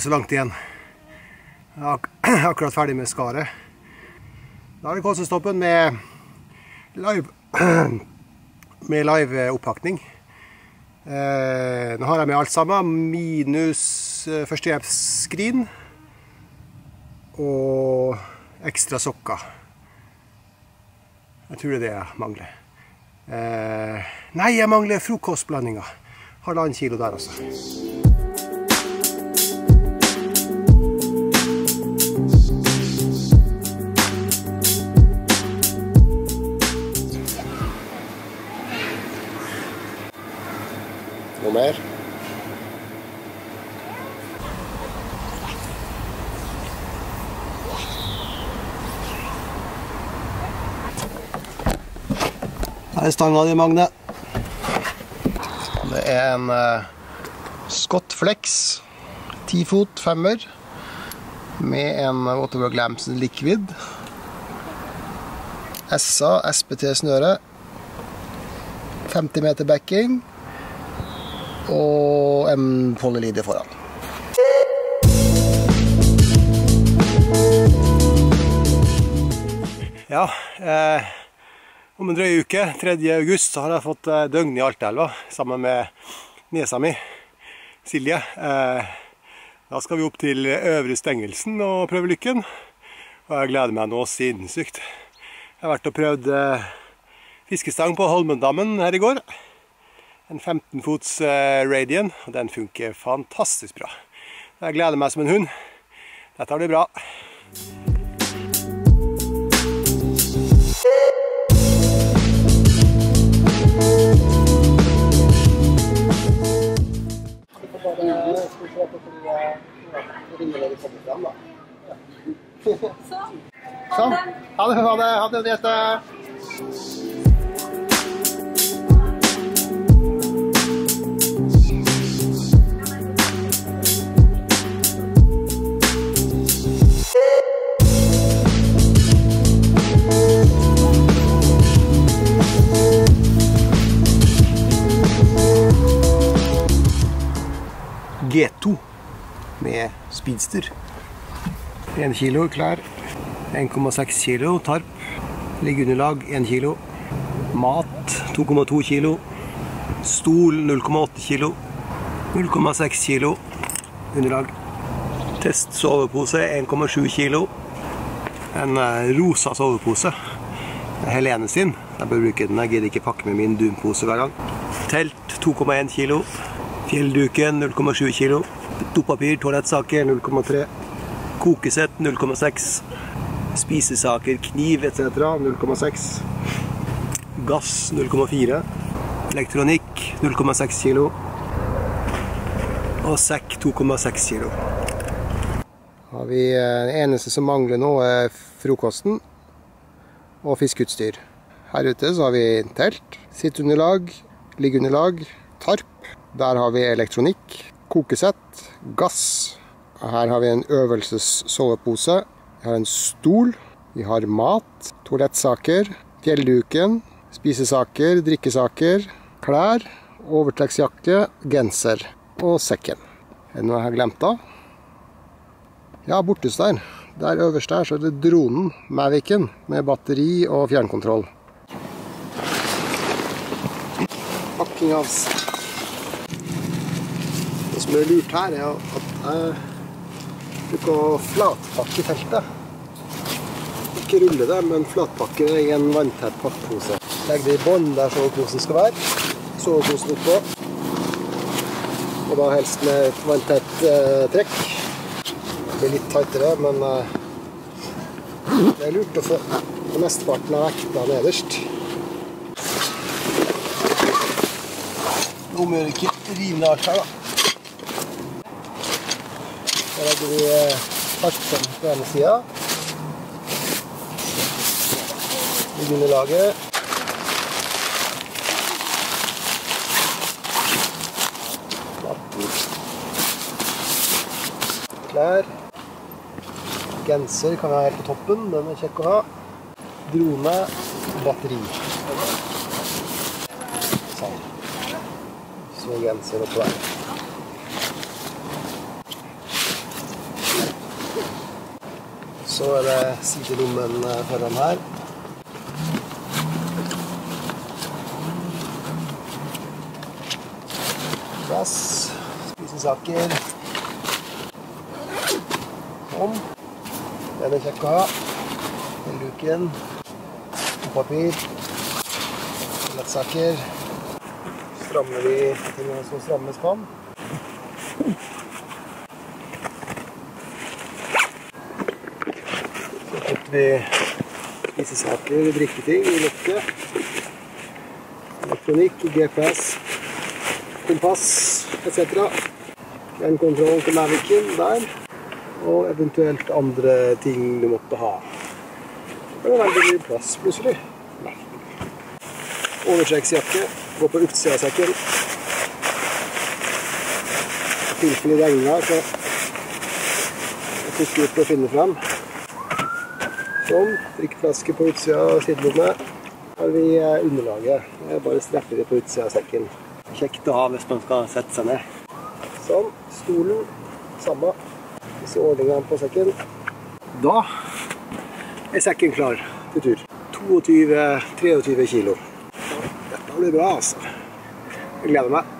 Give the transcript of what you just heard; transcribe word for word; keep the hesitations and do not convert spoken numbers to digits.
så langt igjen. Jeg er ak akkurat ferdig med skaret. Da er det Kolsåstoppen med live, med live opphakning. Eh, nå har jeg med alt sammen, minus eh, førstehjelpsskrin og ekstra sokker. Jeg tror det er det jeg mangler. Eh, nei, jeg mangler frokostblandinger. Halvannen kilo der også. Noe mer? Her er stanga di, Magne. Det er en uh, Scott Flex ti fot femmer med en Waterwork Lamps Liquid S A S P T snøre, femti meter backing og en polylinje foran. Ja, eh, om en drøy uke, tredje august, så har jeg fått eh, døgn i Altaelva, sammen med nesa mi, Silje. Eh, da skal vi opp til Øvre Stengelsen og prøve lykken, og jeg gleder meg nå sinnssykt. Jeg har vært og prøvd eh, fiskestang på Holmendammen her i går. En femten fots uh, Radian, og den funker fantastisk bra. Jeg gleder meg som en hund. Dette blir bra. Sånn. Ha det, ha det, ha det, Jette. G to med speedster. en kilo klær, en komma seks kilo tarp, liggeunderlag en kilo, mat to komma to kilo, stol null komma åtte kilo, null komma seks kilo underlag, test sovepose en komma sju kilo, en rosa sovepose, Helene sin, jeg bør bruke den, jeg gidder ikke pakke med min dunpose hver gang, telt to komma en kilo, fjellduken null komma sju kilo, dopapir, toalettsaker null komma tre, kokesett null komma seks, spisesaker, kniv et cetera null komma seks, gass null komma fire, elektronikk null komma seks kilo, og sekk to komma seks kilo. Har vi, det eneste som mangler nå er frokosten og fiskeutstyr. Her ute så har vi telt, sittunderlag, liggeunderlag, tarp. Der har vi elektronikk, kokesett, gass. Her har vi en øvelsessovepose. Vi har en stol. Vi har mat, toalettsaker, fjellduken, spisesaker, drikkesaker, klær, overtrekksjakke, genser og sekken. Er det noe jeg har glemt da? Ja, bortest der. Der øverst der så er det dronen, Mavicen, med batteri og fjernkontroll. Pakking av Det som er lurt her er at jeg bruker å flatpakke feltet. Ikke rulle det, men flatpakke det i en vanntett pakkpose. Legg det i bånd der soveposen skal være. Soveposen oppå. Og da helst med et vanntett eh, trekk. Det blir litt tightere, men eh, det er lurt å få mesteparten av vekta nederst. Nå må jeg ikke rive alt her da. Så legger vi tarpen på ene siden. Liggeunderlaget. Klær. Genser kan være på toppen, den er kjekk å ha. Drone, batteri. Sånn. Så genser oppå der. Så er det sidelommen foran her. Plass, spisesaker. Sånn. Den er kjekk å ha. Den luken. Papir. Lettsaker. Strammer vi tingene som strammes kan. Så putter vi spisesaker, drikketing i lokket. Elektronikk, G P S, kompass, et cetera. En kontroll til Mavicen der. Og eventuelt andre ting du måtte ha. Det er veldig mye plass plutselig. Overtrekksjakke. Gå på utsida av sekken. Tilfelle det regner, så jeg fikk ut å finne frem. Sånn. Drikkeflaske på utsida av sidelommet. Her har vi underlaget. Jeg bare strepper det på utsida av sekken. Kjekt å ha hvis man skal sette seg ned. Sånn. Stolen. Samme. Disse ordningene på sekken. Da er sekken klar til tur. tjueto til treogtyve kilo. Dette blir bra, altså. Jeg gleder meg.